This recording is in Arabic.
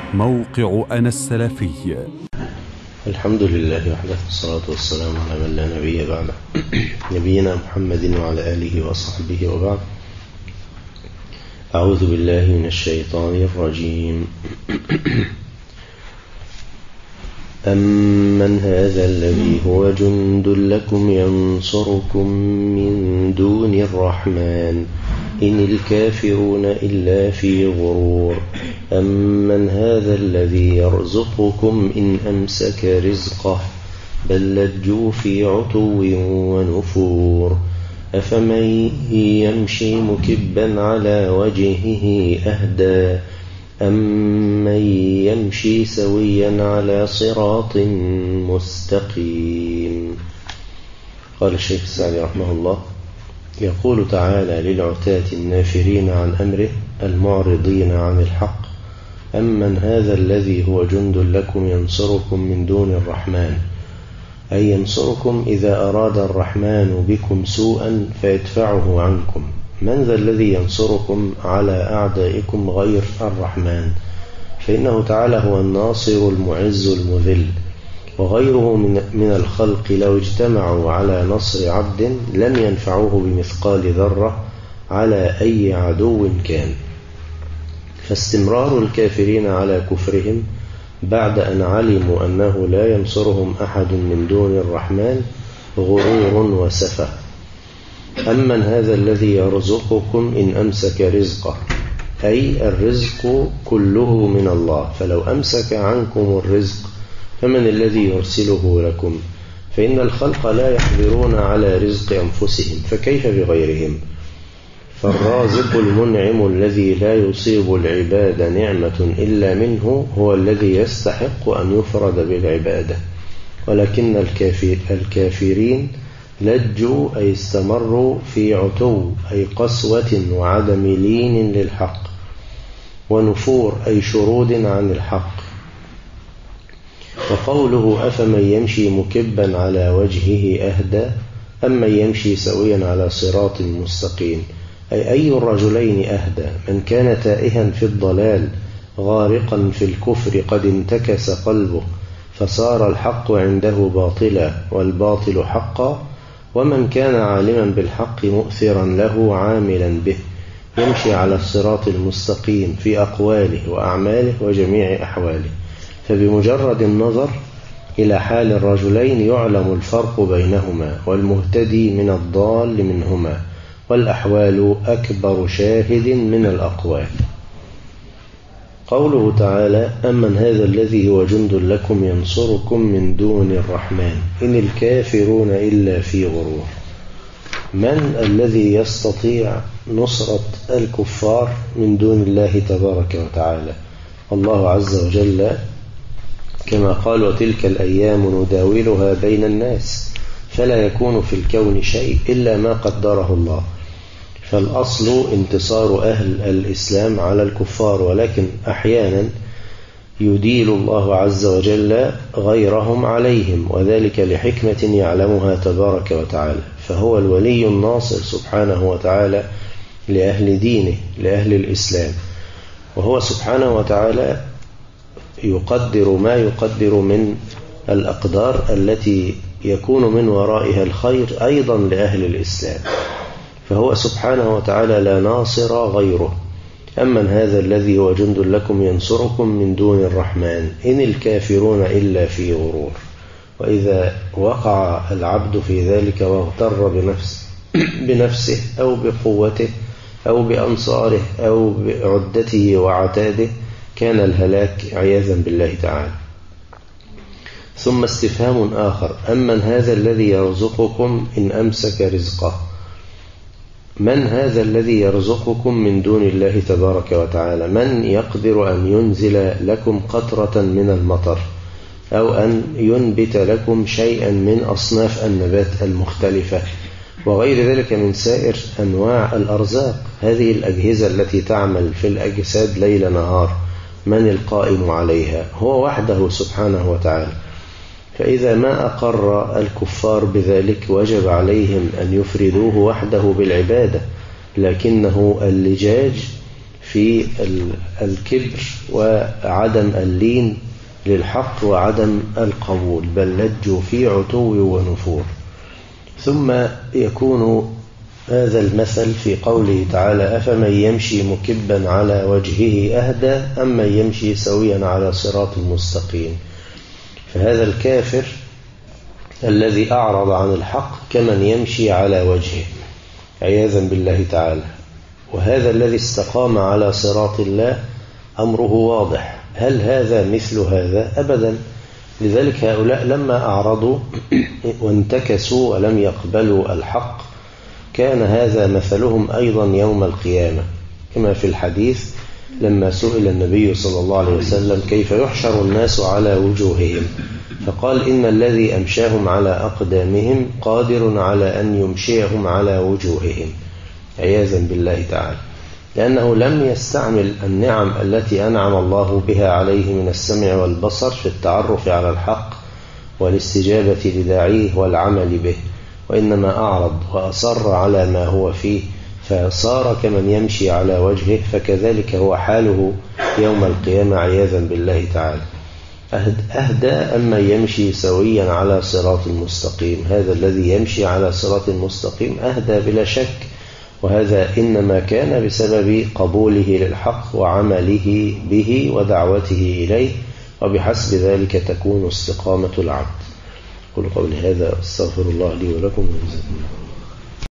موقع أنا السلفي. الحمد لله وحده، والصلاة والسلام على من لا نبي بعده نبينا محمد وعلى آله وصحبه وبعد. أعوذ بالله من الشيطان الرجيم. أمن هذا الذي هو جند لكم ينصركم من دون الرحمن إن الكافرون إلا في غرور. أمن هذا الذي يرزقكم إن أمسك رزقه بل لجوا في عتو ونفور. أفمن يمشي مكبا على وجهه أهدى أمن يمشي سويا على صراط مستقيم. قال الشيخ السعدي رحمه الله: يقول تعالى للعتاة النافرين عن أمره المعرضين عن الحق: أمن هذا الذي هو جند لكم ينصركم من دون الرحمن، أي ينصركم إذا أراد الرحمن بكم سوءا فيدفعه عنكم. من ذا الذي ينصركم على أعدائكم غير الرحمن؟ فإنه تعالى هو الناصر المعز المذل، وغيره من الخلق لو اجتمعوا على نصر عبد لم ينفعوه بمثقال ذرة على أي عدو كان. فاستمرار الكافرين على كفرهم بعد أن علموا أنه لا ينصرهم أحد من دون الرحمن غرور وسفه. أمن هذا الذي يرزقكم إن أمسك رزقه، أي الرزق كله من الله، فلو أمسك عنكم الرزق فمن الذي يرسله لكم؟ فإن الخلق لا يقدرون على رزق أنفسهم، فكيف بغيرهم؟ فالرازق المنعم الذي لا يصيب العباد نعمة إلا منه هو الذي يستحق أن يفرد بالعبادة. ولكن الكافرين لجوا أي استمروا في عتو أي قسوة وعدم لين للحق، ونفور أي شرود عن الحق. وقوله أفمن يمشي مكبا على وجهه أهدى أمن يمشي سويا على صراط مستقيم، أي الرجلين أهدى؟ من كان تائها في الضلال غارقا في الكفر قد انتكس قلبه فصار الحق عنده باطلا والباطل حقا، ومن كان عالما بالحق مؤثرا له عاملا به يمشي على الصراط المستقيم في أقواله وأعماله وجميع أحواله. فبمجرد النظر إلى حال الرجلين يعلم الفرق بينهما، والمهتدي من الضال منهما، والأحوال أكبر شاهد من الأقوال. قوله تعالى: أمن هذا الذي هو جند لكم ينصركم من دون الرحمن إن الكافرون إلا في غرور. من الذي يستطيع نصرة الكفار من دون الله تبارك وتعالى؟ الله عز وجل كما قال: وتلك الأيام نداولها بين الناس فلا يكون في الكون شيء إلا ما قدره الله. فالأصل انتصار أهل الإسلام على الكفار، ولكن أحيانا يديل الله عز وجل غيرهم عليهم، وذلك لحكمة يعلمها تبارك وتعالى. فهو الولي الناصر سبحانه وتعالى لأهل دينه، لأهل الإسلام، وهو سبحانه وتعالى يقدر ما يقدر من الأقدار التي يكون من ورائها الخير أيضا لأهل الإسلام. فهو سبحانه وتعالى لا ناصر غيره. أمن هذا الذي هو جند لكم ينصركم من دون الرحمن إن الكافرون إلا في غرور. وإذا وقع العبد في ذلك واغتر بنفسه أو بقوته أو بأنصاره أو بعدته وعتاده كان الهلاك عياذا بالله تعالى. ثم استفهام آخر: أمن هذا الذي يرزقكم إن أمسك رزقه؟ من هذا الذي يرزقكم من دون الله تبارك وتعالى؟ من يقدر أن ينزل لكم قطرة من المطر أو أن ينبت لكم شيئا من أصناف النبات المختلفة وغير ذلك من سائر أنواع الأرزاق؟ هذه الأجهزة التي تعمل في الأجساد ليل نهار من القائم عليها؟ هو وحده سبحانه وتعالى. فإذا ما أقر الكفار بذلك وجب عليهم أن يفردوه وحده بالعبادة، لكنه اللجاج في الكبر وعدم اللين للحق وعدم القبول، بل لجوا في عتو ونفور. ثم يكون هذا المثل في قوله تعالى: أفمن يمشي مكبا على وجهه أهدى أم من يمشي سويا على صراط مستقيم. فهذا الكافر الذي أعرض عن الحق كمن يمشي على وجهه عياذا بالله تعالى، وهذا الذي استقام على صراط الله أمره واضح. هل هذا مثل هذا؟ أبدا. لذلك هؤلاء لما أعرضوا وانتكسوا ولم يقبلوا الحق كان هذا مثلهم أيضا يوم القيامة، كما في الحديث لما سئل النبي صلى الله عليه وسلم: كيف يحشر الناس على وجوههم؟ فقال: إن الذي أمشاهم على أقدامهم قادر على أن يمشيهم على وجوههم، عياذا بالله تعالى، لأنه لم يستعمل النعم التي أنعم الله بها عليه من السمع والبصر في التعرف على الحق والاستجابة لداعيه والعمل به، وإنما أعرض وأصر على ما هو فيه، فصار كمن يمشي على وجهه. فكذلك هو حاله يوم القيامة عياذا بالله تعالى. أهدى أما يمشي سويا على صراط مستقيم. هذا الذي يمشي على صراط مستقيم أهدى بلا شك، وهذا إنما كان بسبب قبوله للحق وعمله به ودعوته إليه، وبحسب ذلك تكون استقامة العبد. قل قولي هذا، استغفر الله لي ولكم وجزاكم الله.